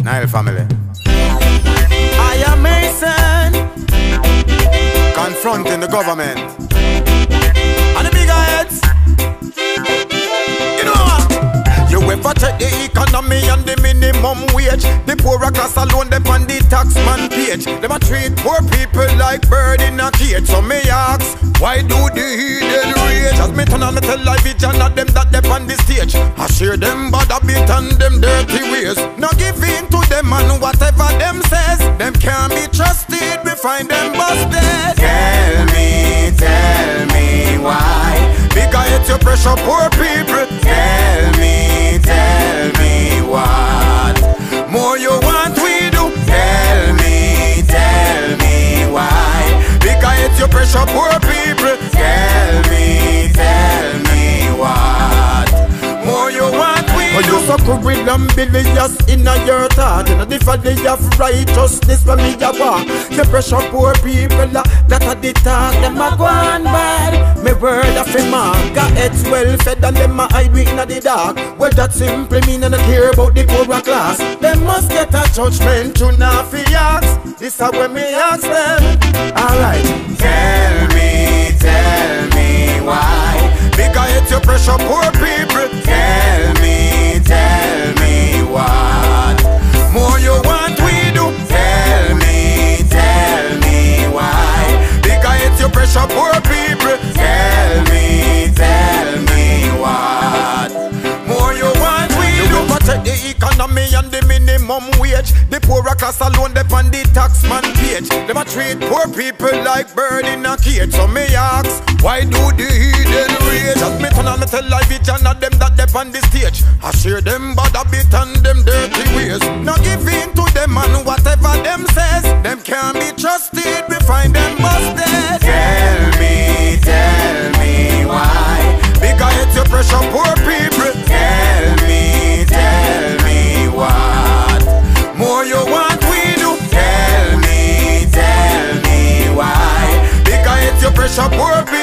Nile family. Jah Mason Confronting the government and the bigger heads. You know what? You ever check the economy and the minimum wage? The poorer class alone, them on the tax man page. Them a treat poor people like bird in a cage. So me ask, why do the heathen rage? As me turn on me television at them that they on the stage. I share them bad habit and them dirty ways. No give in to them and whatever them says. Them can't be trusted, we find them busted. Tell me why? Because it's your pressure poor people. Tell me what? More you want we do. Tell me why? Because it's your pressure poor people. Tell me what? More you want we do. You so could with billions in a your thought. And the valley of righteousness when me a walk. The pressure poor people that are the talk. Them a go on bad. Me word of a man. Got heads well fed and them a hide we in the dark. Well that simply mean and I care about the poorer class. Them must get a judgment to not fi ask. This is when me ask them. Alright. Tell me why? Because it's your pressure poor people. Tell me what? More you want we do. Tell me why? Because it's your pressure poor people. Tell me what? More you want we do. Protect the economy and the minimum wage. The poorer class alone they on the tax man page. Them a treat poor people like bird in a cage. So me ask, why do the heathen rage? As me turn on me television at them that they on the stage. I share them bad habit and them dirty ways. No give in to them and whatever them says. Them can't be trusted, we find them busted. Tell me why? Because it's your pressure poor people. Tell me what? More you want we do. Tell me why? Because it's your pressure poor people.